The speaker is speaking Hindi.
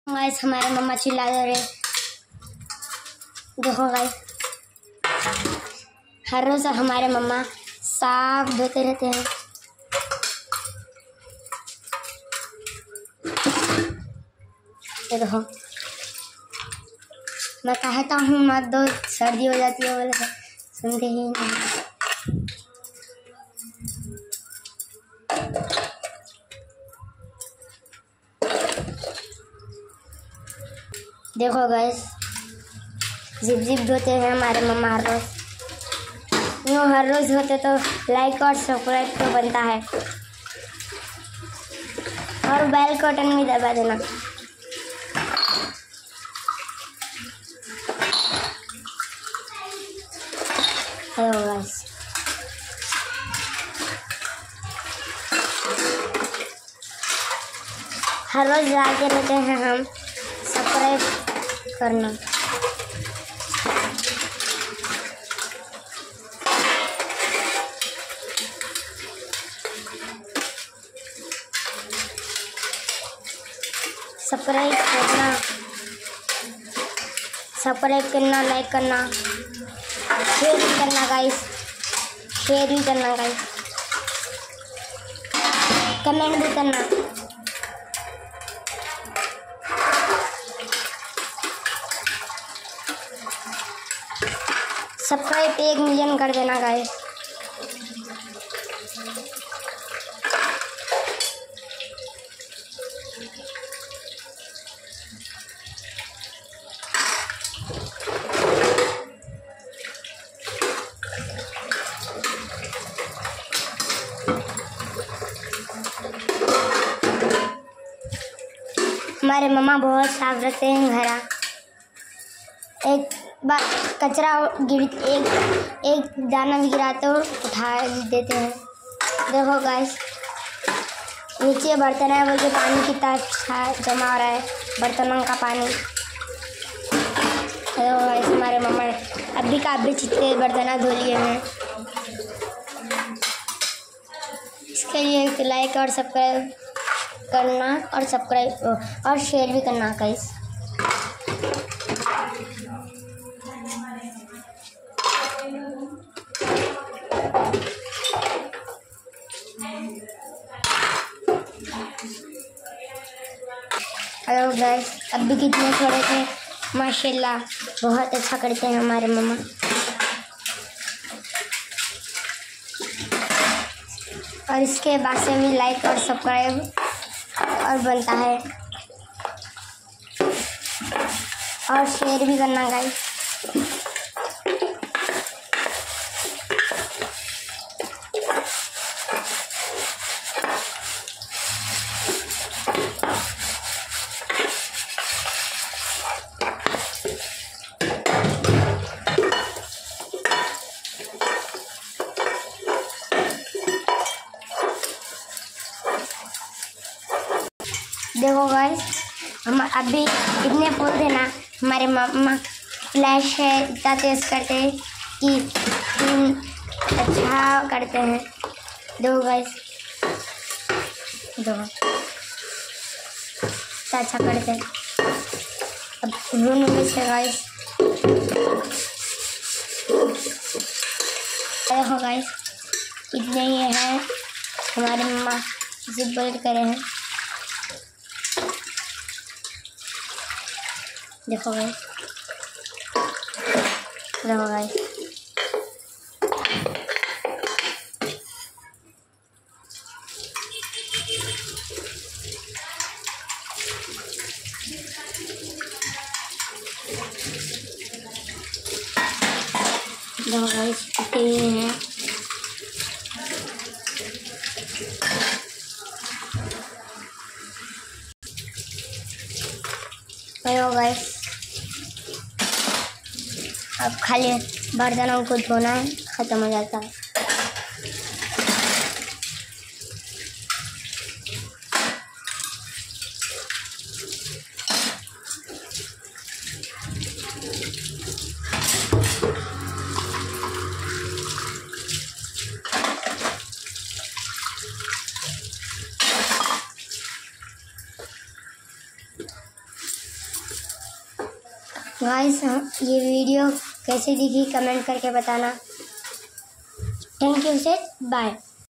गाइस हमारे मम्मा चिल्ला रहे। देखो गाइस हर रोज हमारे मम्मा साफ धोते रहते हैं। ये देखो मैं कहता हूँ मत दो, सर्दी हो जाती है, बोले सुनते ही नहीं। देखो गाइस जिप जिप धोते हैं हमारे मम्मा हर रोज। यूँ हर रोज होते तो लाइक और सब्सक्राइब तो बनता है, और बेल का बटन भी दबा देना। हेलो गाइस हर रोज डालते रहते हैं हम, सब्सक्राइब करना। सब्सक्राइब करना, लाइक करना, शेयर भी करना गाइस, कमेंट भी करना। सब्सक्राइब 1 मिलियन कर देना गाइस। हमारे मम्मा बहुत साफ रखते हैं घर। एक बार कचरा एक दाना भी गिरा तो उठा देते हैं। देखो गाइस नीचे बर्तन है, बोल के पानी कितना अच्छा जमा हो रहा है, बर्तनों का पानी। देखो गाइस हमारे मम्मा अभी का अभी जितने बर्तन धो लिए हैं। इसके लिए लाइक और सब्सक्राइब करना, और शेयर भी करना गाइस। हेलो गाइस अभी कितने थोड़े थे, माशाल्लाह बहुत अच्छा करते हैं हमारे मम्मा। और इसके बाद से भी लाइक और सब्सक्राइब और बनता है, और शेयर भी करना गाइस। देखो गाइस हम अभी इतने फूल थे ना, हमारे मम्मा फ्लैश है इतना तेज करते हैं कि अच्छा करते हैं। देखो गाइस देखो इतना अच्छा करते हैं। अब रूम में से गाइस देखो गाइस इतने ही है हमारे मम्मा जिप बंद करे हैं। देखो गाइस देखो गाइस देखो गाइस कितने हैं। हेलो गाइस अब खाली बर्तनों को धोना है, खत्म हो जाता है। गाइस ये वीडियो कैसी दिखी कमेंट करके बताना। थैंक यू से बाय।